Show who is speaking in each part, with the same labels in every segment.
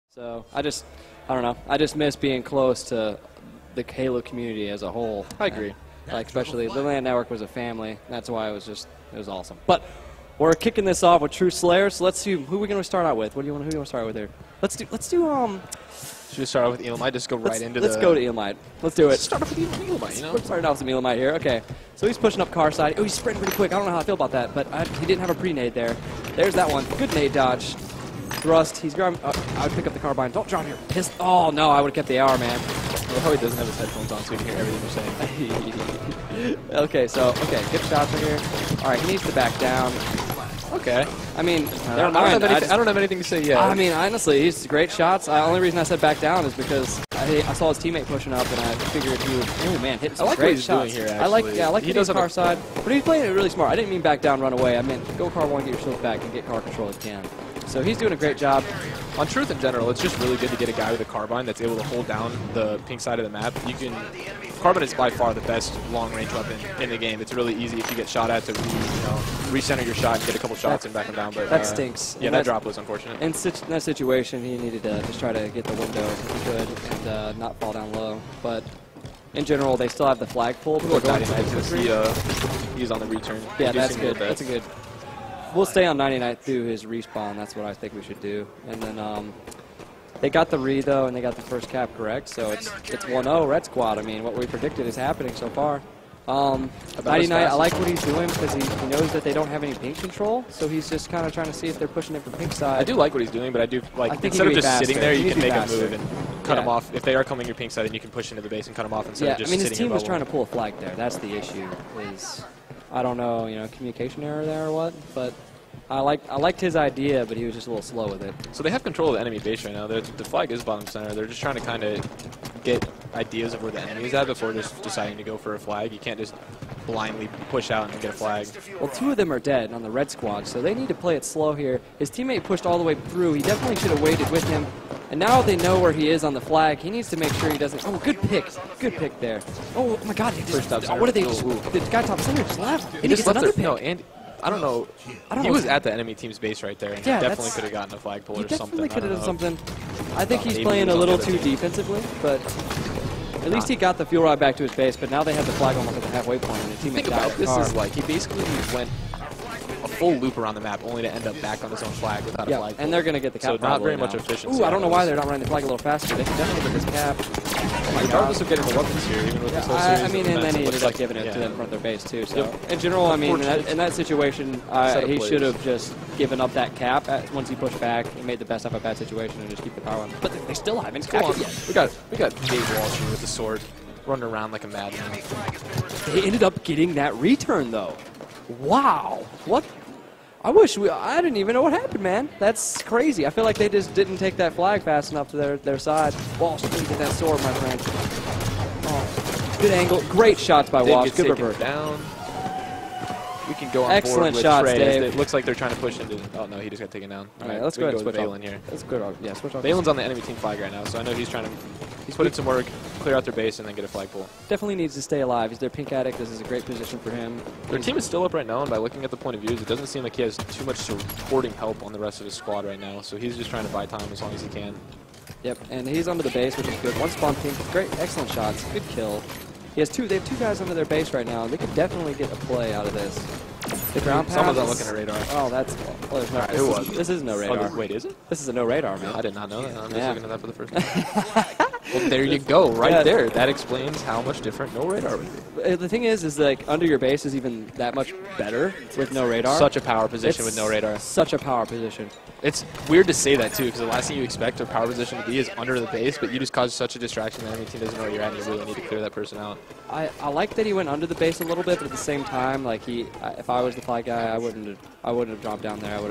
Speaker 1: So I don't know. I just miss being close to the Halo community as a whole.
Speaker 2: I agree.
Speaker 1: Like especially the LAN network was a family. That's why it was awesome. But we're kicking this off with True Slayer. So let's see who we're going to start out with. Who do you want to start with here? Let's do
Speaker 2: Should we start out with Elamite? Just go right into
Speaker 1: Let's go to Elamite. Let's do it.
Speaker 2: Let's start off with Elamite, you know?
Speaker 1: We're starting off with some Elamite here. Okay. So he's pushing up car side. Oh, he's sprinting pretty quick. I don't know how I feel about that, but he didn't have a pre-nade there. There's that one. Good nade dodge. Thrust. He's grabbing. I would pick up the carbine. Don't drop here. Oh, no. I would have kept the AR, man.
Speaker 2: Oh, he doesn't have his headphones on so he can hear everything you're saying.
Speaker 1: Okay, good shots right here. All right, he needs to back down.
Speaker 2: Okay.
Speaker 1: I mean,
Speaker 2: I don't have anything to say yet.
Speaker 1: I mean, honestly, he's great shots. The only reason I said back down is because I saw his teammate pushing up, and I figured he would, oh man, hit some great
Speaker 2: what he's
Speaker 1: shots.
Speaker 2: doing here, actually.
Speaker 1: I like
Speaker 2: he
Speaker 1: the
Speaker 2: does
Speaker 1: car side, but he's playing it really smart. I didn't mean back down, run away. I meant go car one, get your shield back, and get car control if you can. So he's doing a great job.
Speaker 2: On Truth in general, it's just really good to get a guy with a carbine that's able to hold down the pink side of the map. Carbine is by far the best long-range weapon in the game. It's really easy if you get shot at to recenter your shot and get a couple shots and back them down. But
Speaker 1: that stinks.
Speaker 2: Yeah, that drop was unfortunate.
Speaker 1: In that situation, he needed to just try to get the window if he could and not fall down low. But in general, they still have the flag pull.
Speaker 2: He's on the return.
Speaker 1: Yeah, that's good. That's a good. We'll stay on 99 through his respawn. That's what I think we should do. And then they got the re, though, and they got the first cap correct. So it's 1-0 Red Squad. I mean, what we predicted is happening so far. 99, I like what he's doing because he knows that they don't have any pink control. So he's just kind of trying to see if they're pushing it from pink side.
Speaker 2: I do like what he's doing, but I do like instead of just sitting there, you can make a move and cut them off. If they are coming your pink side, then you can push into the base and cut them off instead of just sitting.
Speaker 1: I mean, his team was trying to pull a flag there. That's the issue. I don't know, communication error there or what, but I liked his idea, but he was just a little slow with it.
Speaker 2: So they have control of the enemy base right now. The flag is bottom center. They're just trying to kind of get ideas of where the enemy is at before just deciding to go for a flag. You can't just blindly push out and get a flag.
Speaker 1: Well, 2 of them are dead on the red squad, so they need to play it slow here. His teammate pushed all the way through. He definitely should have waited with him. And now they know where he is on the flag. He needs to make sure he doesn't. Oh, good pick. Good pick there. Oh, my God. What did they just. The guy top center just left.
Speaker 2: He just left another pick. No, and I don't know. He was at the enemy team's base right there, and he definitely could have gotten a flag pull or something.
Speaker 1: He definitely could have done something. I think he's playing a little too defensively, but at least he got the fuel rod back to his base, but now they have the flag almost at the halfway point, and the teammate died.
Speaker 2: This is like he basically went a full loop around the map only to end up back on his own flag without a flag pull.
Speaker 1: And they're going to get the cap.
Speaker 2: So not very much efficiency.
Speaker 1: Ooh, I don't know why they're not running the flag a little faster. They can definitely get this cap.
Speaker 2: Regardless of getting the weapons here, even with this whole series.
Speaker 1: I mean, and then he ended up giving it to them from their base, too. So, in general, I mean, in that situation, he should have just given up that cap once he pushed back and made the best of a bad situation and just keep the power on. But they still haven't capped it yet.
Speaker 2: We got Dave Walsh here with the sword running around like a madman.
Speaker 1: They ended up getting that return, though. Wow. What? I didn't even know what happened, man. That's crazy. I feel like they just didn't take that flag fast enough to their side. Walsh didn't get that sword, my friend. Oh, good angle. Great shots by Walsh. Good revert.
Speaker 2: Down. We can go on
Speaker 1: excellent
Speaker 2: board with
Speaker 1: shots,
Speaker 2: Trey.
Speaker 1: Dave.
Speaker 2: It looks like they're trying to push into. Oh no, he just got taken down.
Speaker 1: All right, let's go ahead and
Speaker 2: with
Speaker 1: switch
Speaker 2: Valen here.
Speaker 1: That's good. Yeah, switch off.
Speaker 2: Valen's on the enemy team flag right now, so I know he's trying to. He's put in some work, clear out their base, and then get a flag pull.
Speaker 1: Definitely needs to stay alive. He's their pink addict. This is a great position for him.
Speaker 2: Their team is still up right now, and by looking at the point of views, it doesn't seem like he has too much supporting help on the rest of his squad right now. So he's just trying to buy time as long as he can.
Speaker 1: Yep, and he's under the base, which is good. One spawn pink. Great, excellent shots. Good kill. They have 2 guys under their base right now. They could definitely get a play out of this. The ground pass.
Speaker 2: Someone's not looking at radar.
Speaker 1: Oh, that's. Well, there's no. This is no radar.
Speaker 2: Wait, is it?
Speaker 1: This is a no radar, man.
Speaker 2: I did not know that. I'm just looking at that for the first time. Well, there you go, right there. That explains how much different no radar would be.
Speaker 1: The thing is like under your base is even that much better with no radar.
Speaker 2: Such a power position with no radar.
Speaker 1: Such a power position.
Speaker 2: It's weird to say that too, because the last thing you expect a power position to be is under the base, but you just cause such a distraction that the enemy team doesn't know where you're at, and you really need to clear that person out.
Speaker 1: I like that he went under the base a little bit, but at the same time, like if I was the flag guy, I wouldn't have dropped down there.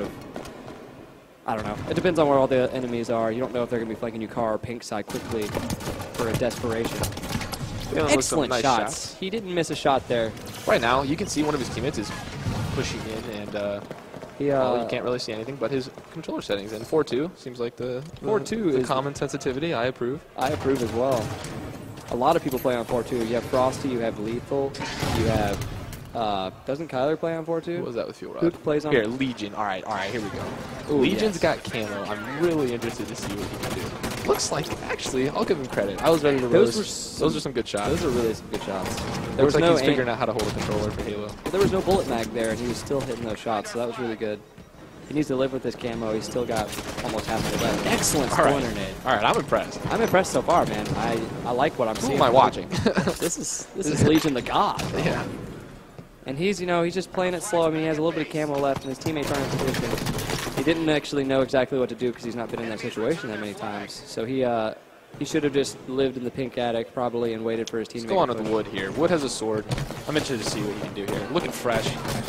Speaker 1: I don't know. It depends on where all the enemies are. You don't know if they're going to be flanking you car or pink side quickly for a desperation. Excellent shots. He didn't miss a shot there.
Speaker 2: Right now, you can see one of his teammates is pushing in, and well, you can't really see anything but his controller settings. And 4-2 seems like the 4-2 is common sensitivity. I approve.
Speaker 1: I approve as well. A lot of people play on 4-2. You have Frosty, you have Lethal, you have doesn't Kyler play on 4-2?
Speaker 2: What was that with Fuel Rod?
Speaker 1: Who plays on?
Speaker 2: Here, Legion. All right, here we go. Ooh, Legion's got camo. I'm really interested to see what he can do. looks like, actually, I'll give him credit. I was ready to roast. Those are some good shots.
Speaker 1: Those are really some good shots.
Speaker 2: There was like he's figuring out how to hold a controller for Halo.
Speaker 1: There was no bullet mag there, and he was still hitting those shots, so that was really good. He needs to live with this camo. He's still got almost half of it left. Excellent spawner nade.
Speaker 2: All right, I'm impressed.
Speaker 1: I'm impressed so far, man. I like what I'm seeing.
Speaker 2: Who am I watching?
Speaker 1: This is Legion the God.
Speaker 2: Yeah.
Speaker 1: And he's just playing it slow. I mean, he has a little bit of camo left, and his teammates aren't in position. He didn't actually know exactly what to do because he's not been in that situation that many times. So he should have just lived in the pink attic probably and waited for his teammate.
Speaker 2: Let's go on with Wood here. Wood has a sword. I'm interested to see what he can do here. Looking fresh.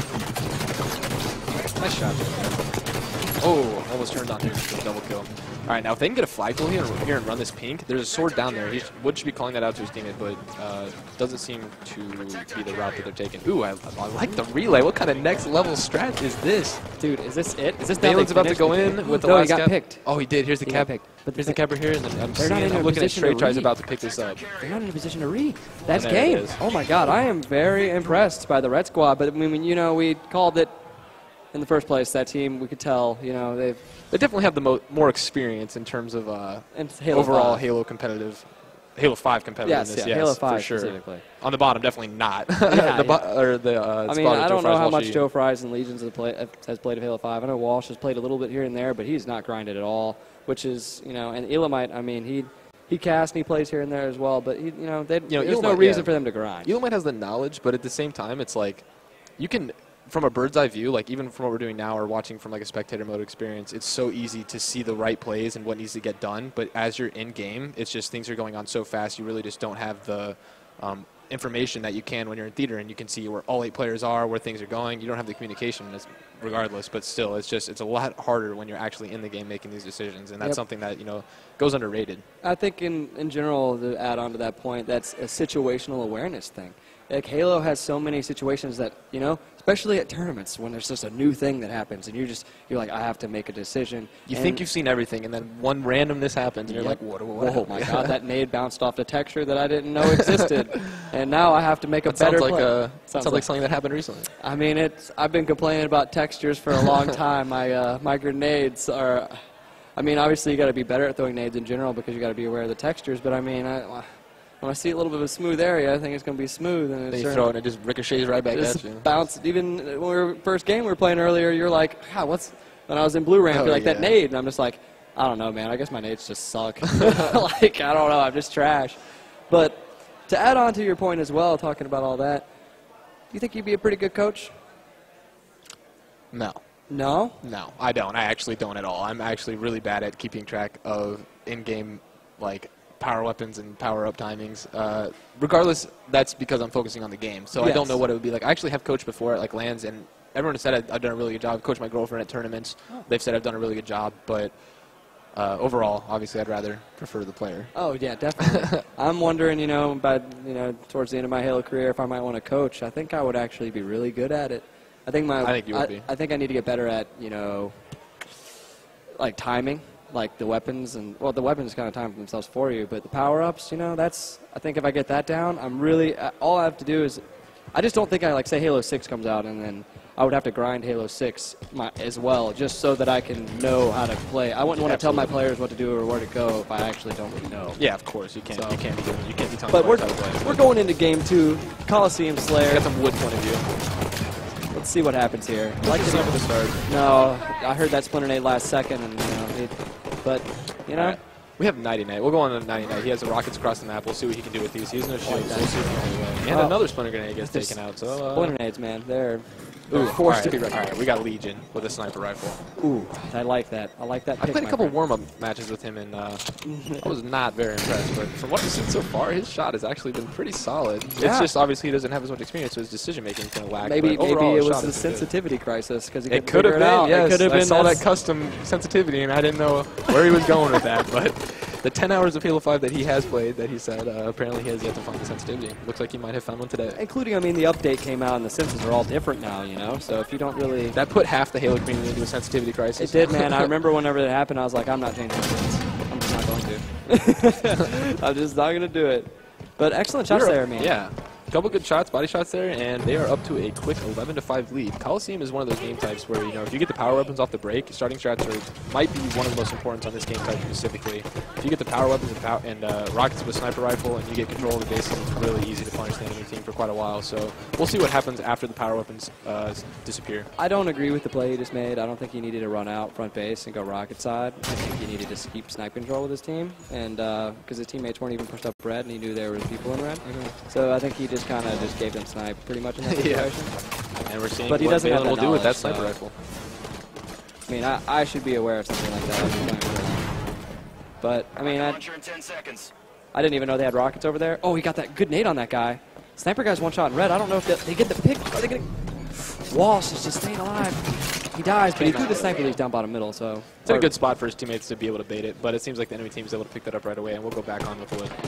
Speaker 2: Nice shot. Oh, almost turned on here for a double kill. All right, now if they can get a flagpole here and run this pink, there's a sword down there. Wood should be calling that out to his teammate, but doesn't seem to be the route that they're taking. Ooh, I like the relay. What kind of next level strat is this?
Speaker 1: Dude, is this it? Is this
Speaker 2: Balin's about to go in with the
Speaker 1: no,
Speaker 2: last
Speaker 1: he got
Speaker 2: cap?
Speaker 1: Picked.
Speaker 2: Oh, he did. Here's the cap.
Speaker 1: But
Speaker 2: here's the capper here, and then I'm looking at Stray Tries about to pick this up.
Speaker 1: They're not in a position to read. That's
Speaker 2: And
Speaker 1: game. Oh my God, I am very impressed by the Red Squad. But I mean, we called it in the first place. That team, we could tell.
Speaker 2: They definitely have the more experience in terms of
Speaker 1: Halo
Speaker 2: overall
Speaker 1: 5.
Speaker 2: Halo 5 competitiveness.
Speaker 1: Yes, Halo 5
Speaker 2: for sure.
Speaker 1: specifically.
Speaker 2: On the bottom, definitely not.
Speaker 1: Yeah,
Speaker 2: I
Speaker 1: mean, I don't know how much Joe Fries and Legions has played of Halo 5. I know Walsh has played a little bit here and there, but he's not grinded at all. Which is, and Elamite. I mean, he casts and he plays here and there as well. But there's no reason for them to grind.
Speaker 2: Elamite has the knowledge, but at the same time, it's like you can. From a bird's eye view, like even from what we're doing now or watching from like a spectator mode experience, it's so easy to see the right plays and what needs to get done. But as you're in game, it's just things are going on so fast, you really just don't have the information that you can when you're in theater, and you can see where all 8 players are, where things are going. You don't have the communication regardless, but still, it's a lot harder when you're actually in the game making these decisions, and that's something that goes underrated.
Speaker 1: I think in general, to add on to that point, that's a situational awareness thing. Like Halo has so many situations that, especially at tournaments when there's just a new thing that happens and you're like, I have to make a decision.
Speaker 2: You think you've seen everything, and then one randomness happens, and you're like, what
Speaker 1: oh my God, that nade bounced off the texture that I didn't know existed. And now I have to make a better play.
Speaker 2: Sounds like something that happened recently.
Speaker 1: I mean, I've been complaining about textures for a long time. My grenades are, obviously you got to be better at throwing nades in general because you got to be aware of the textures, but I mean, when I see a little bit of a smooth area, I think it's going to be smooth. And
Speaker 2: then you throw it and it just ricochets right back at you.
Speaker 1: Bounce. Even when first game we were playing earlier, you're like, when I was in blue ramp, you're like, that nade. And I'm just like, I don't know, man. I guess my nades just suck. Like, I don't know. I'm just trash. But to add on to your point as well, talking about all that, do you think you'd be a pretty good coach?
Speaker 2: No.
Speaker 1: No?
Speaker 2: No, I don't. I actually don't at all. I'm actually really bad at keeping track of in-game, power weapons and power-up timings. Regardless, that's because I'm focusing on the game. So I don't know what it would be like. I actually have coached before at LANs, and everyone has said I've done a really good job. I've coached my girlfriend at tournaments. Oh. They've said I've done a really good job. But overall, obviously, I'd rather prefer the player.
Speaker 1: Oh, yeah, definitely. I'm wondering, towards the end of my Halo career, if I might want to coach. I think I would actually be really good at it. I think you would be. I think I need to get better at, timing. Like the weapons, the weapons kind of time themselves for you, but the power-ups, I think if I get that down, all I have to do is, I just don't think say Halo 6 comes out, and then I would have to grind Halo 6 as well, just so that I can know how to play. I wouldn't want to tell my players what to do or where to go if I actually don't know.
Speaker 2: Yeah, of course, you can't. So, you can't be telling.
Speaker 1: But we're going into Game 2, Coliseum Slayer.
Speaker 2: Got some Wood point of view.
Speaker 1: Let's see what happens here.
Speaker 2: I like to see for the start.
Speaker 1: No, I heard that Splinter Nade last second, and but
Speaker 2: right. We have Nighty Night. We'll go on to Nighty Night. He has the rockets across the map. We'll see what he can do with these. He has no shields. We'll see if he can And another Splinter Grenade gets taken out. So
Speaker 1: Splinter Nades, man, they're forced to be ready.
Speaker 2: All right, we got Legion with a sniper rifle.
Speaker 1: Ooh, I like that. I like that.
Speaker 2: I played a couple warm-up matches with him, and I was not very impressed. But from what I've seen so far, his shot has actually been pretty solid. Yeah. It's just obviously he doesn't have as much experience, so his decision-making is going to lack.
Speaker 1: Maybe it was a sensitivity crisis because he
Speaker 2: could have been. Yes,
Speaker 1: it could have been.
Speaker 2: I saw that custom sensitivity, and I didn't know where he was going with that, but. The 10 hours of Halo 5 that he has played, that he said, apparently he has yet to find the sensitivity. Looks like he might have found one today.
Speaker 1: Including, the update came out and the senses are all different now, so if you don't really...
Speaker 2: That put half the Halo community into a sensitivity crisis.
Speaker 1: It did, man. I remember whenever that happened, I was like, I'm not changing sense. I'm just not going to. I'm just not going to do it. But excellent shots there, man.
Speaker 2: Yeah. couple good shots, body shots there, and they are up to a quick 11-5 lead. Coliseum is one of those game types where, you know, if you get the power weapons off the break, starting strats might be one of the most important on this game type specifically. If you get the power weapons and rockets with a sniper rifle and you get control of the bases, it's really easy to punish the enemy team for quite a while. So we'll see what happens after the power weapons disappear.
Speaker 1: I don't agree with the play he just made. I don't think he needed to run out front base and go rocket side. I think he needed to keep snipe control with his team, and because his teammates weren't even pushed up red, and he knew there were people in red. So I think he just kind of gave them snipe pretty much in that situation.
Speaker 2: And we're seeing
Speaker 1: but
Speaker 2: what Valen will do with that sniper rifle.
Speaker 1: I mean, I should be aware of something like that. But, I mean, I didn't even know they had rockets over there. Oh, he got that good nade on that guy. Sniper guy's one shot in red. I don't know if they get the pick. Are they getting... Walsh is just staying alive. He dies, but he threw the sniper leak down bottom middle, so...
Speaker 2: It's in a good spot for his teammates to be able to bait it, but it seems like the enemy team is able to pick that up right away, and we'll go back on with Wood.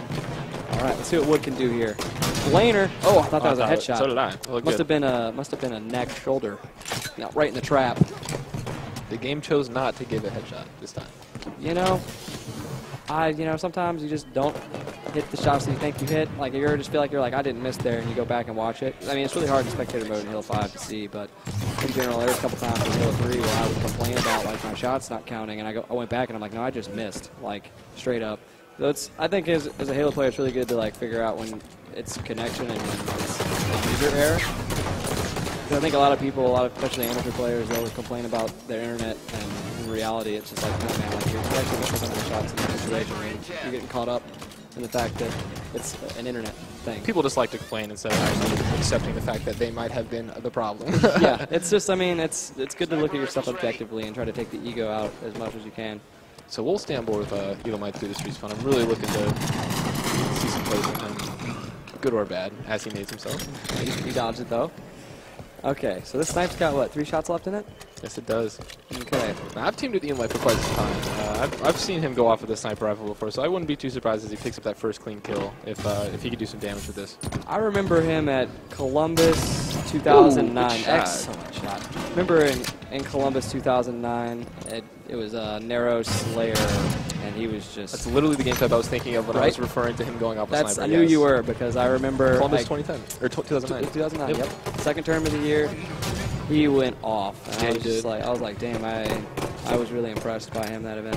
Speaker 1: All right, let's see what Wood can do here. Blainer. Oh, I thought that was a headshot.
Speaker 2: So did I.
Speaker 1: Must have been a neck shoulder. No, right in the trap.
Speaker 2: The game chose not to give a headshot this time.
Speaker 1: You know, sometimes you just don't hit the shots that you think you hit. Like, you just feel like you're like, I didn't miss there, and you go back and watch it. I mean, it's really hard in spectator mode in Halo 5 to see, but in general, there's a couple times in Halo 3 where I would complain about, like, my shots not counting, and I went back and I'm like, no, I just missed, like, straight up. So I think as a Halo player, it's really good to, like, figure out when it's connection and when it's user error. Because I think a lot of people, especially amateur players, they always complain about their internet, and in reality, it's just like, no, man, like, you're actually missing some of the shots in the situation. I mean, you're getting caught up in the fact that it's an internet thing.
Speaker 2: People just like to complain instead of actually accepting the fact that they might have been the problem.
Speaker 1: Yeah, it's just, I mean, it's good to look at your stuff objectively and try to take the ego out as much as you can.
Speaker 2: So we'll stay on board with Evilmind through this respawn. I'm really looking to see some plays from him, good or bad, as he nades himself.
Speaker 1: He dodged it, though. Okay, so this snipe's got, what, 3 shots left in it?
Speaker 2: Yes, it does.
Speaker 1: Okay.
Speaker 2: Now, I've teamed with Evilmind for quite some time. I've seen him go off with a sniper rifle before, so I wouldn't be too surprised as he picks up that first clean kill if he could do some damage with this.
Speaker 1: I remember him at Columbus 2009.
Speaker 2: Ooh,
Speaker 1: excellent shot. Remember in Columbus 2009, it was a Narrow Slayer, and he was just...
Speaker 2: That's literally the game type I was thinking of when I was referring to him going off with sniper.
Speaker 1: I knew you were, because I remember...
Speaker 2: Columbus 2010, or 2009.
Speaker 1: 2009, yep. Second term of the year, he went off. And I was like, damn, I was really impressed by him that event.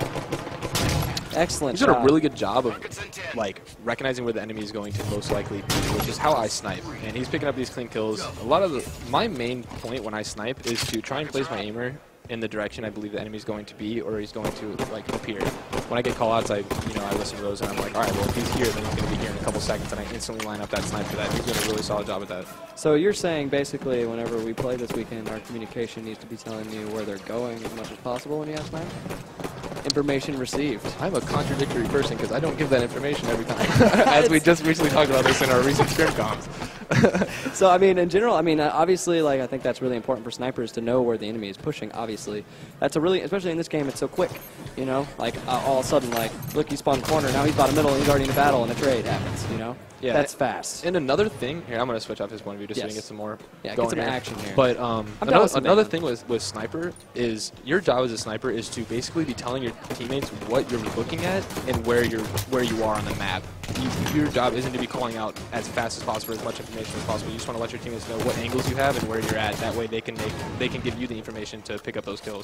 Speaker 1: Excellent
Speaker 2: He's done a really good job of, like, recognizing where the enemy is going to most likely be, which is how I snipe. And he's picking up these clean kills. A lot of my main point when I snipe is to try and place my aimer in the direction I believe the enemy is going to be, or he's going to, like, appear. When I get callouts, I listen to those, and I'm like, all right, well, if he's here, then he's going to be here in a couple seconds, and I instantly line up that snipe for that. He's doing a really solid job at that.
Speaker 1: So you're saying, basically, whenever we play this weekend, our communication needs to be telling you where they're going as much as possible when you have snipe? Information received.
Speaker 2: I'm a contradictory person because I don't give that information every time. As we just recently talked about this in our recent scrim comms.
Speaker 1: So, I mean, in general, I mean, obviously, like, I think that's really important for snipers to know where the enemy is pushing, obviously. That's a really, especially in this game, it's so quick, you know? Like, all of a sudden, like, look, he spawned corner, now he's bottom middle, and he's already in a battle, and a trade happens, you know? Yeah. That's fast.
Speaker 2: And another thing, here, I'm going to switch off his point of view just so we can get some more
Speaker 1: get
Speaker 2: going
Speaker 1: some
Speaker 2: here.
Speaker 1: action here.
Speaker 2: But another thing with sniper is your job as a sniper is to basically be telling your teammates what you're looking at and where you are on the map. Your job isn't to be calling out as fast as possible, as much information as possible. You just want to let your teammates know what angles you have and where you're at. That way they can give you the information to pick up those kills.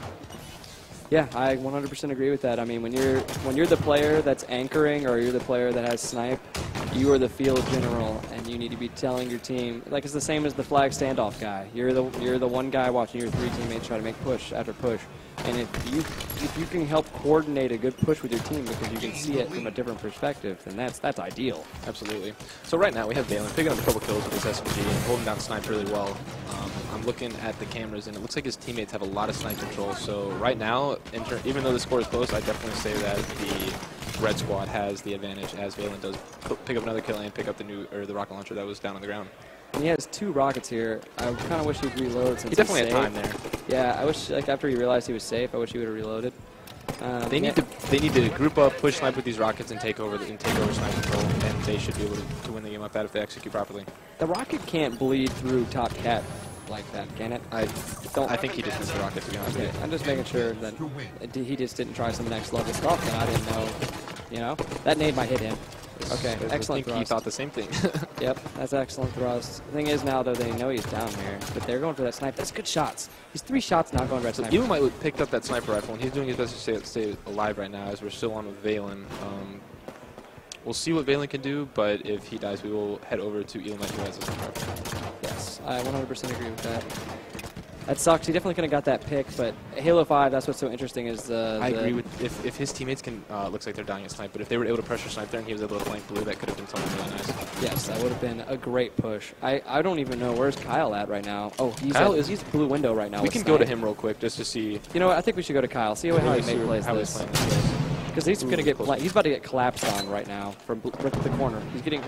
Speaker 1: Yeah, I 100% agree with that. I mean, when you're the player that's anchoring or you're the player that has snipe, you are the field general, and you need to be telling your team, like, it's the same as the flag standoff guy. You're the one guy watching your 3 teammates try to make push after push. And if you can help coordinate a good push with your team because you can see it from a different perspective, then that's ideal.
Speaker 2: Absolutely. So right now we have Valen picking up a couple kills with his SMG and holding down snipe really well. I'm looking at the cameras, and it looks like his teammates have a lot of snipe control. So right now, even though the score is close, I definitely say that the red squad has the advantage as Valen does pick up another kill and pick up the rocket launcher that was down on the ground.
Speaker 1: And he has 2 rockets here. I kind of wish he'd reload since
Speaker 2: he definitely had time there.
Speaker 1: Yeah, I wish, like, after he realized he was safe, I wish he would have reloaded.
Speaker 2: They need to group up, push snipe with these rockets, and take over snipe control, and they should be able to win the game like that if they execute properly.
Speaker 1: The rocket can't bleed through top cat like that, can it?
Speaker 2: I think he just missed the rocket, to be honest with you.
Speaker 1: I'm just making sure that he just didn't try some next level stuff that I didn't know. You know, that nade might hit him. Okay, excellent.
Speaker 2: I think he thought the same thing.
Speaker 1: Yep, that's excellent thrust. The thing is now, though, they know he's down here, but they're going for that snipe. That's good shots. He's 3 shots now going for that
Speaker 2: So
Speaker 1: sniper.
Speaker 2: Elamite picked up that sniper rifle, and he's doing his best to stay alive right now as we're still on with Valen. We'll see what Valen can do, but if he dies, we will head over to Elamite, who has a sniper rifle.
Speaker 1: Yes, I 100% agree with that. That sucks. He definitely could have got that pick, but Halo 5, that's what's so interesting is
Speaker 2: I agree with if his teammates can, looks like they're dying at snipe, but if they were able to pressure snipe there and he was able to flank blue, that could have been something really nice.
Speaker 1: Yes, that would have been a great push. I don't even know, where's Kyle at right now? Oh, he's blue window right now.
Speaker 2: We can go to him real quick just to see.
Speaker 1: You know what, I think we should go to Kyle, see how he plays this. Because he's going to get, he's about to get collapsed on right now from the corner.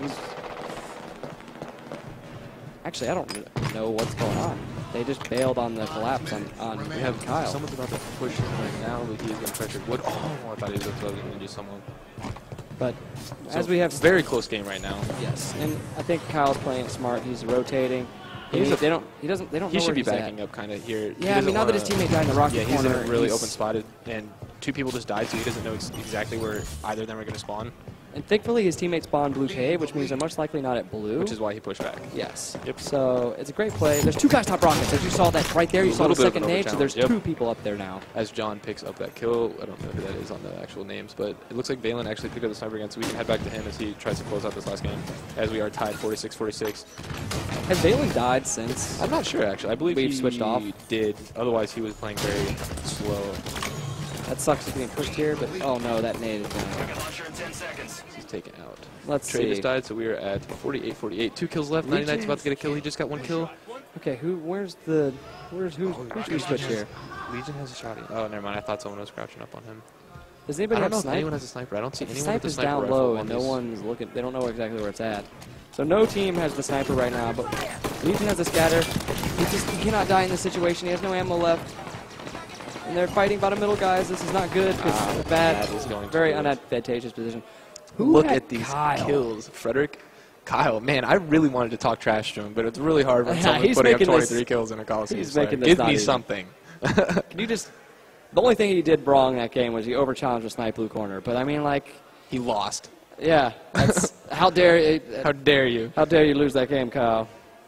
Speaker 1: Actually, I don't know what's going on. They just bailed on the collapse on
Speaker 2: We have
Speaker 1: Kyle.
Speaker 2: Someone's about to push him right now, but he's getting pressured. What? Oh, I thought he was going to do someone.
Speaker 1: But
Speaker 2: So
Speaker 1: as we have,
Speaker 2: very close game right now.
Speaker 1: yes, and I think Kyle's playing it smart. He's rotating. They don't know
Speaker 2: He should
Speaker 1: where
Speaker 2: be
Speaker 1: he's
Speaker 2: backing
Speaker 1: at.
Speaker 2: up kind of here.
Speaker 1: Yeah, I mean, now that his teammate died in the rocket
Speaker 2: yeah, he's in
Speaker 1: corner,
Speaker 2: a really open spotted, and 2 people just died, so he doesn't know exactly where either of them are going to spawn,
Speaker 1: And thankfully, his teammates spawned blue cave, which means they're much likely not at blue.
Speaker 2: which is why he pushed back.
Speaker 1: Yes.
Speaker 2: Yep.
Speaker 1: So it's a great play. There's 2 guys top rockets. As you saw that right there, you saw the
Speaker 2: little bit
Speaker 1: second
Speaker 2: of an
Speaker 1: nade, so there's
Speaker 2: overchallenge.
Speaker 1: 2 people up there now.
Speaker 2: As John picks up that kill, I don't know who that is on the actual names, but it looks like Valen actually picked up the sniper again, so we can head back to him as he tries to close out this last game, as we are tied 46-46.
Speaker 1: Has Valen died since?
Speaker 2: I'm not sure, actually. I believe
Speaker 1: We've
Speaker 2: he
Speaker 1: switched off.
Speaker 2: did. Otherwise, he was playing very slow.
Speaker 1: That sucks to being pushed here, but oh no, that nade is gone.
Speaker 2: He's taken out.
Speaker 1: Let's
Speaker 2: Trey
Speaker 1: see.
Speaker 2: just died, so we are at 48-48. 2 kills left. 99's about to get a kill. He just got 1 kill.
Speaker 1: Okay, who's we switch here?
Speaker 2: Legion has a shot. Oh, never mind. I thought someone was crouching up on him.
Speaker 1: Does
Speaker 2: I
Speaker 1: anybody
Speaker 2: don't
Speaker 1: have
Speaker 2: know if
Speaker 1: sniper?
Speaker 2: anyone has a sniper. I don't see
Speaker 1: The
Speaker 2: anyone with a
Speaker 1: sniper's
Speaker 2: sniper
Speaker 1: down
Speaker 2: rifle
Speaker 1: low,
Speaker 2: on
Speaker 1: and no
Speaker 2: these.
Speaker 1: one's looking. They don't know exactly where it's at. So no team has the sniper right now, but Legion has the scatter. He cannot die in this situation. He has no ammo left. And they're fighting bottom middle guys. This is not good because
Speaker 2: that is going
Speaker 1: very
Speaker 2: to
Speaker 1: unadvantageous position.
Speaker 2: Look
Speaker 1: had
Speaker 2: at these
Speaker 1: Kyle?
Speaker 2: kills. Frederick, Kyle, man, I really wanted to talk trash to him, but it's really hard when
Speaker 1: Yeah,
Speaker 2: someone's
Speaker 1: he's
Speaker 2: putting up
Speaker 1: making
Speaker 2: 23
Speaker 1: this-
Speaker 2: kills in a Coliseum.
Speaker 1: he's
Speaker 2: Slayer.
Speaker 1: making this
Speaker 2: Give
Speaker 1: not
Speaker 2: me
Speaker 1: easy.
Speaker 2: something.
Speaker 1: Can you just? The only thing he did wrong that game was he overchallenged a snipe blue corner. But I mean, like,
Speaker 2: He lost.
Speaker 1: yeah, that's how dare
Speaker 2: How dare you?
Speaker 1: How dare you lose that game, Kyle?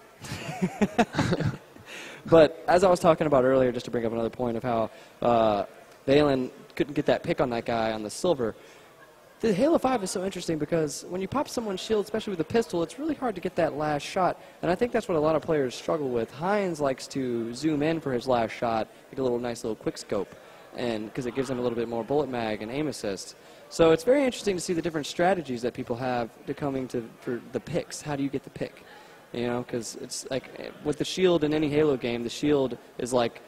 Speaker 1: But as I was talking about earlier, just to bring up another point of how Valen couldn't get that pick on that guy on the silver, the Halo 5 is so interesting because when you pop someone's shield, especially with a pistol, it's really hard to get that last shot. And I think that's what a lot of players struggle with. Hines likes to zoom in for his last shot, get a nice little quick scope, and because it gives him a little bit more bullet mag and aim assist. So it's very interesting to see the different strategies that people have for the picks. How do you get the pick? You know, because it's like with the shield in any Halo game, the shield is like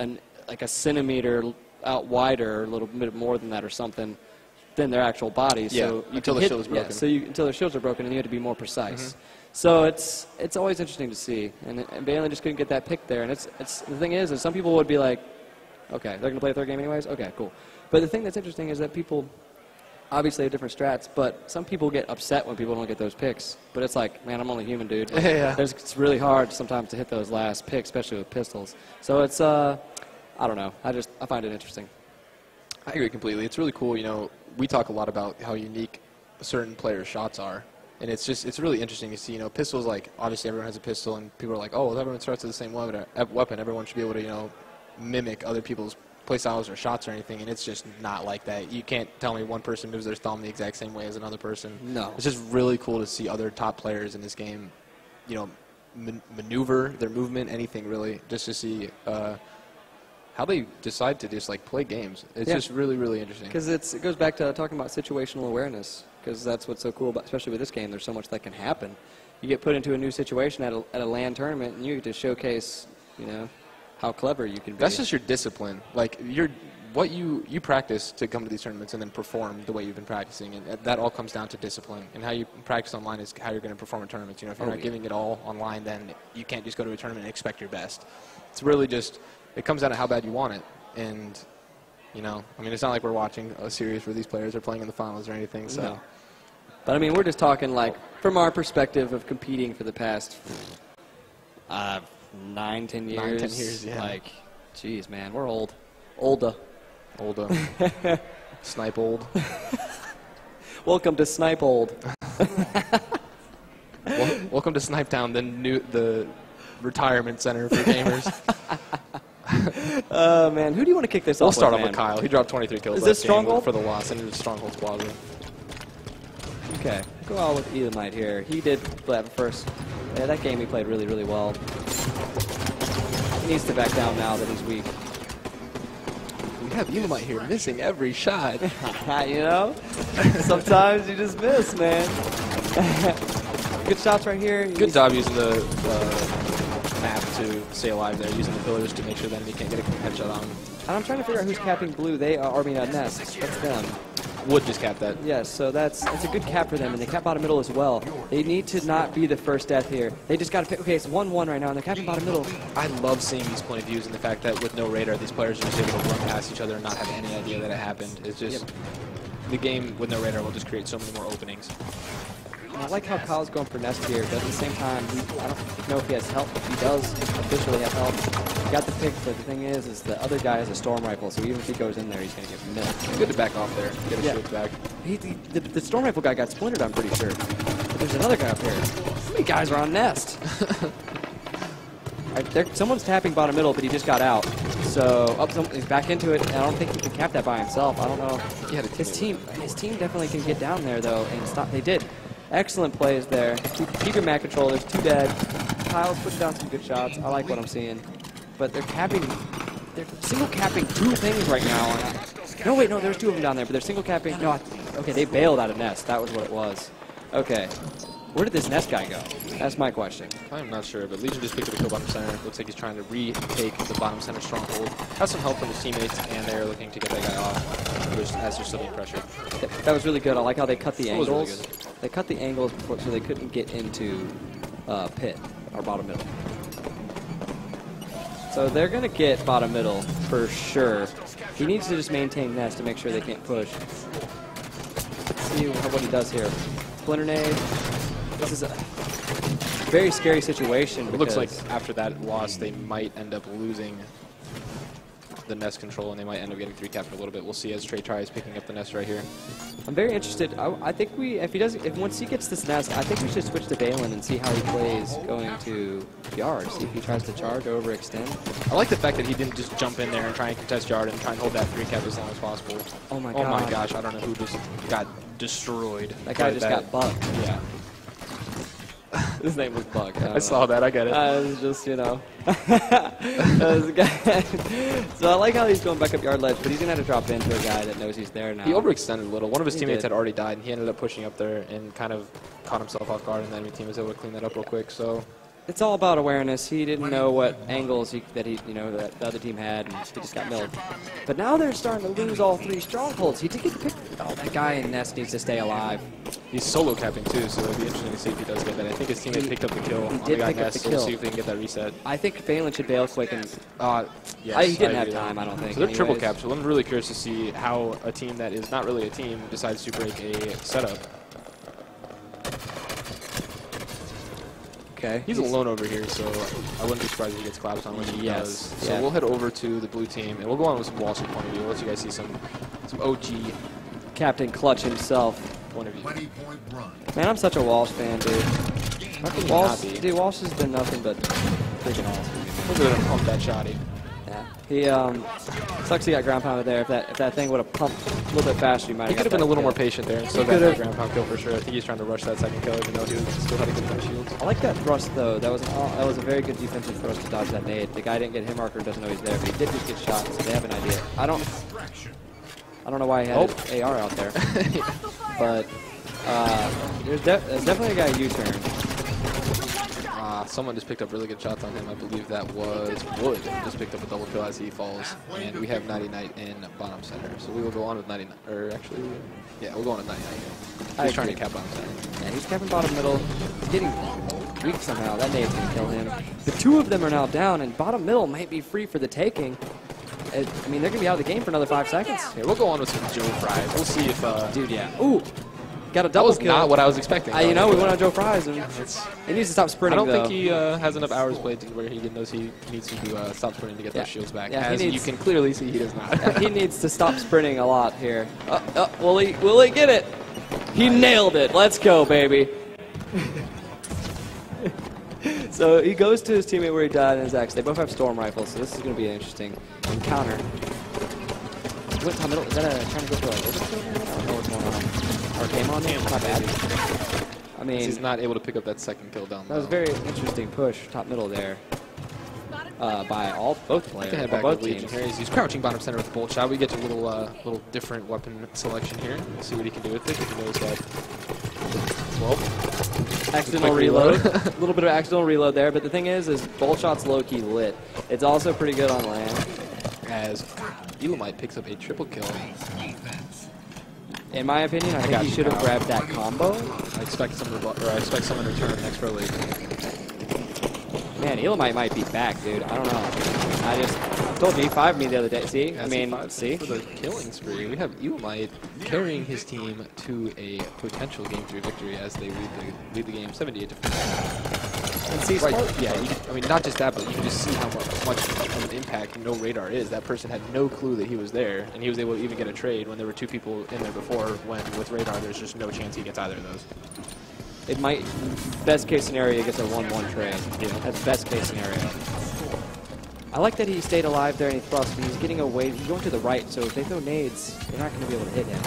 Speaker 1: a centimeter out wider, or a little bit more than that or something, than their actual body.
Speaker 2: Yeah,
Speaker 1: So you
Speaker 2: until
Speaker 1: can
Speaker 2: the shield is broken.
Speaker 1: Yeah, so until their shields are broken, and you have to be more precise. So it's always interesting to see. And Valen just couldn't get that pick there. And it's the thing is some people would be like, okay, they're going to play a third game anyways? Okay, cool. But the thing that's interesting is that people obviously have different strats, but some people get upset when people don't get those picks. But it's like, man, I'm only human, dude. Like,
Speaker 2: Yeah.
Speaker 1: It's really hard sometimes to hit those last picks, especially with pistols. So it's, I don't know. I find it interesting.
Speaker 2: I agree completely. It's really cool. You know, we talk a lot about how unique certain players' shots are. And it's really interesting to see, you know, pistols, like, obviously everyone has a pistol, and people are like, oh, well, everyone starts with the same weapon. Everyone should be able to, you know, mimic other people's playstyles or shots or anything, and it's just not like that. You can't tell me one person moves their thumb the exact same way as another person.
Speaker 1: No.
Speaker 2: It's just really cool to see other top players in this game, you know, maneuver their movement, anything really, just to see how they decide to just, like, play games. It's just really, really interesting.
Speaker 1: Because it goes back to talking about situational awareness, because that's what's so cool about, especially with this game. There's so much that can happen. You get put into a new situation at a LAN tournament, and you get to showcase, you know, how clever you can be.
Speaker 2: That's just your discipline. Like, what you practice to come to these tournaments and then perform the way you've been practicing. And that all comes down to discipline. And how you practice online is how you're going to perform in tournaments. You know, if you're not giving it all online, then you can't just go to a tournament and expect your best. It's really just, it comes down to how bad you want it. And, you know, I mean, it's not like we're watching a series where these players are playing in the finals or anything. So.
Speaker 1: No. But, I mean, we're just talking, like, from our perspective of competing for the past 9, 10 years.
Speaker 2: 9, 10 years, yeah.
Speaker 1: Like, geez, man, we're old. Olda.
Speaker 2: Snipe old.
Speaker 1: Welcome to Snipe Old.
Speaker 2: Welcome to Snipetown, the retirement center for gamers.
Speaker 1: Oh, man. Who do you want to kick this off
Speaker 2: We'll start off
Speaker 1: man?
Speaker 2: with Kyle. He dropped 23 kills
Speaker 1: Is
Speaker 2: last
Speaker 1: this
Speaker 2: game
Speaker 1: Stronghold?
Speaker 2: for the loss, and it was Stronghold Squadron.
Speaker 1: Okay. Go out with Elamite here. He did play first. Yeah, that game he played really, really well. He needs to back down now that he's weak.
Speaker 2: We have Elamite here missing every shot.
Speaker 1: You know? Sometimes you just miss, man. Good shots right here.
Speaker 2: Good job using the map to stay alive there, using the pillars to make sure the enemy can't get a headshot on him.
Speaker 1: And I'm trying to figure out who's capping blue. They are, I mean, Nest. That's them.
Speaker 2: Wood just capped that.
Speaker 1: Yes, so it's a good cap for them, and they cap bottom middle as well. They need to not be the first death here. They just got to pick. Okay, it's 1-1 right now, and they're capping bottom middle.
Speaker 2: I love seeing these point of views and the fact that with no radar, these players are just able to run past each other and not have any idea that it happened. It's just the game with no radar will just create so many more openings.
Speaker 1: And I like how Kyle's going for Nest here, but at the same time, I don't know if he has help. If he does officially have help, he got the pick, but the thing is the other guy has a storm rifle, so even if he goes in there, he's going to get milked.
Speaker 2: Good to back off there, get his shields back.
Speaker 1: The storm rifle guy got splintered, I'm pretty sure. But there's another guy up here. How many guys are on Nest? Someone's tapping bottom middle, but he just got out. So he's back into it, and I don't think he can cap that by himself. I don't know. His team definitely can get down there though, and stop. They did. Excellent plays there. Keep your mat control. There's 2 dead. Kyle's putting down some good shots. I like what I'm seeing. But they're single capping 2 things right now. No, wait, no, there's 2 of them down there, but they're single capping. No, okay, they bailed out of Nest. That was what it was. Okay. Where did this Nest guy go? That's my question.
Speaker 2: I'm not sure, but Legion just picked up a kill bottom center. Looks like he's trying to retake the bottom center stronghold. Has some help from his teammates, and they're looking to get that guy off as they're still being pressured.
Speaker 1: That was really good. I like how they cut the angles.
Speaker 2: Really good.
Speaker 1: They cut the angles before, so they couldn't get into pit or bottom middle. So they're going to get bottom middle for sure. He needs to just maintain Nest to make sure they can't push. Let's see what he does here. Splinter nade. This is a very scary situation.
Speaker 2: It looks like after that loss, they might end up losing the Nest control, and they might end up getting 3 capped a little bit. We'll see as Trey tries picking up the Nest right here.
Speaker 1: I'm very interested. I think once he gets this Nest, I think we should switch to Balin and see how he plays going to Yard. See if he tries to charge or overextend.
Speaker 2: I like the fact that he didn't just jump in there and try and contest Yard and try and hold that 3 cap as long as possible.
Speaker 1: Oh my
Speaker 2: god. Oh my
Speaker 1: gosh.
Speaker 2: gosh, I don't know who just got destroyed.
Speaker 1: That guy just got bugged.
Speaker 2: Yeah.
Speaker 1: His name was Bug.
Speaker 2: I saw that. I get it.
Speaker 1: It was just, you know. So I like how he's going back up yard ledge, but he's going to have to drop into a guy that knows he's there now.
Speaker 2: He overextended a little. One of his teammates
Speaker 1: did.
Speaker 2: had already died, and he ended up pushing up there and kind of caught himself off guard, and the enemy team was able to clean that up real quick. So
Speaker 1: it's all about awareness. He didn't know what angles that the other team had, and he just got milled. But now they're starting to lose all 3 strongholds. He did get picked. Oh, that guy in Nest needs to stay alive.
Speaker 2: he's solo capping too, so it'll be interesting to see if he does get that. I think his teammate picked up the kill on the guy Nest, so we'll see if they can get that reset.
Speaker 1: I think Balin should bail quick and.
Speaker 2: Yes,
Speaker 1: he didn't have time, I don't think.
Speaker 2: So they're triple capped, so I'm really curious to see how a team that is not really a team decides to break a setup.
Speaker 1: Okay.
Speaker 2: He's alone over here, so I wouldn't be surprised if he gets clapped on when he does.
Speaker 1: Yeah.
Speaker 2: So we'll head over to the blue team, and we'll go on with some Wall Street point of view. We'll let you guys see some OG
Speaker 1: Captain Clutch himself.
Speaker 2: point of view.
Speaker 1: Man, I'm such a Walsh fan, dude.
Speaker 2: How can you
Speaker 1: Walsh,
Speaker 2: not be?
Speaker 1: dude, Walsh has been nothing but freaking awesome.
Speaker 2: Look at him pump that shotty.
Speaker 1: Yeah. He sucks he got ground pounded there. If that thing would have pumped a little bit faster, he might have.
Speaker 2: He could have been a little more patient there and still
Speaker 1: He
Speaker 2: got that
Speaker 1: could've.
Speaker 2: ground pound kill for sure. I think he's trying to rush that second kill, even though he still had a good amount of shields.
Speaker 1: I like that thrust though. That was a very good defensive thrust to dodge that nade. The guy didn't get him marker, doesn't know he's there, but he did just get shot, so they have an idea. I don't know why he had his AR out there, but there's definitely a guy U-turn.
Speaker 2: Someone just picked up really good shots on him. I believe that was Wood. Just picked up a double kill as he falls. And we have Nighty Night in bottom center. So we will go on with Nighty Night. Or actually, yeah, we'll go on with Nighty Night. He's trying to cap bottom center.
Speaker 1: Yeah, he's capping bottom middle. He's getting weak somehow. That nade's going to kill him. The 2 of them are now down, and bottom middle might be free for the taking. I mean, they're going to be out of the game for another 5 seconds.
Speaker 2: Yeah, we'll go on with some Joe Fries. We'll see if...
Speaker 1: Dude, yeah. Ooh. Got a
Speaker 2: that
Speaker 1: double
Speaker 2: was
Speaker 1: kill.
Speaker 2: not what I was expecting.
Speaker 1: We went on Joe Fries, and he needs to stop
Speaker 2: I
Speaker 1: sprinting,
Speaker 2: don't
Speaker 1: though.
Speaker 2: think he has enough hours played to where he knows he needs to stop sprinting to get those shields back.
Speaker 1: Yeah,
Speaker 2: as you can clearly see, he does not.
Speaker 1: Yeah, he needs to stop sprinting a lot here. Will he get it? He nailed it. Let's go, baby. So he goes to his teammate where he died in his axe. They both have storm rifles, so this is going to be an interesting encounter. What top middle? Is that trying to go for like overkill? I don't know what's going on. Or came on him? Not bad. I mean,
Speaker 2: he's not able to pick up that second kill down.
Speaker 1: That was a very interesting push, top middle there, by both players.
Speaker 2: Head back
Speaker 1: both
Speaker 2: to Legion
Speaker 1: teams.
Speaker 2: here. He's crouching bottom center with the bolt shot. We get to a little different weapon selection here. We'll see what he can do with it. He knows that. Well,
Speaker 1: accidental reload. A little bit of accidental reload there, but the thing is bolt shot's low-key lit. It's also pretty good on land.
Speaker 2: As Elamite picks up a triple kill.
Speaker 1: In my opinion, I think he should have grabbed that combo.
Speaker 2: I expect someone to return next pro league.
Speaker 1: Man, Elamite might be back, dude. I don't know. I told G5 me the other day. See?
Speaker 2: Yeah,
Speaker 1: I mean, see?
Speaker 2: For the killing spree, we have Elamite carrying his team to a potential Game 3 victory as they lead the game 78-50.
Speaker 1: And see,
Speaker 2: right, yeah, I mean, not just that, but you can just see how much of an impact no radar is. That person had no clue that he was there, and he was able to even get a trade when there were two people in there before, when with radar, there's just no chance he gets either of those.
Speaker 1: It might, best case scenario, he gets a 1-1 trade. Yeah. That's best case scenario. I like that he stayed alive there and he thrust, but he's getting away. He's going to the right, so if they throw nades, they're not going to be able to hit him.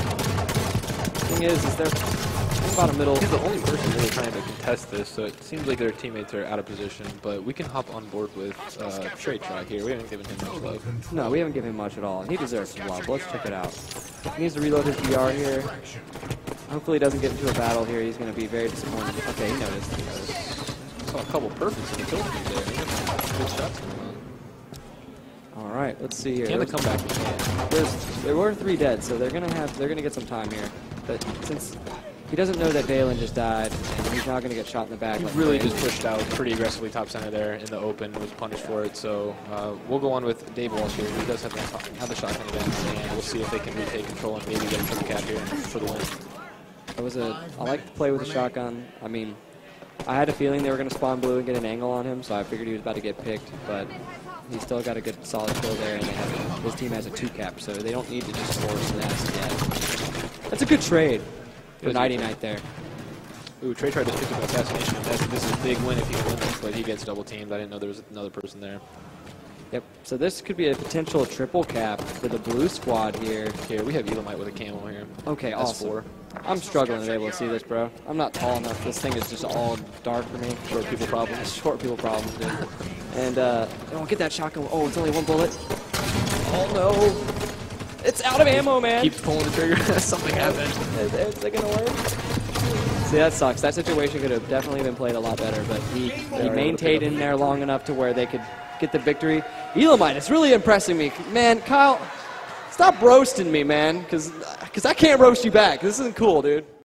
Speaker 1: The thing is they're bottom middle.
Speaker 2: He's the only person really trying to contest this, so it seems like their teammates are out of position, but we can hop on board with Straight Try here. We haven't given him much love.
Speaker 1: No, we haven't given him much at all. He deserves some love. Let's check it out. He needs to reload his VR here. Hopefully he doesn't get into a battle here. He's going to be very disappointed. Okay, he noticed.
Speaker 2: Saw a couple perfects in the kill feed there. He got some good shots going on.
Speaker 1: All right, let's see here.
Speaker 2: Can the comeback?
Speaker 1: There were 3 dead, so they're gonna get some time here. But since he doesn't know that Valen just died, and he's not gonna get shot in the back.
Speaker 2: He really just pushed out pretty aggressively top center there in the open, was punished for it. So we'll go on with Dave Walsh here. He does have the shotgun again, and we'll see if they can retake control and maybe get a triple cap here for the win.
Speaker 1: I like to play with a shotgun. I mean, I had a feeling they were gonna spawn blue and get an angle on him, so I figured he was about to get picked, but he still got a good solid kill there, and his team has a 2-cap, so they don't need to just force the nest yet. That's a good trade for Nighty Night there.
Speaker 2: Ooh, Trey tried to pick up an assassination. This is a big win if he can win this, but he gets double teamed. I didn't know there was another person there.
Speaker 1: Yep, so this could be a potential triple cap for the blue squad here.
Speaker 2: Here, we have Elamite with a camo here.
Speaker 1: Okay, awesome. I'm struggling to be able to see this, bro. I'm not tall enough. This thing is just all dark for me.
Speaker 2: Short people problems.
Speaker 1: Short people problems, dude. And, don't get that shotgun. Oh, it's only 1 bullet. Oh, no. It's out of ammo, man.
Speaker 2: Keeps pulling the trigger. Something happened.
Speaker 1: Is it going to work? See, that sucks. That situation could have definitely been played a lot better, but he maintained in there long enough to where they could get the victory. Elamite is really impressing me. Man, Kyle, stop roasting me, man, because I can't roast you back. This isn't cool, dude.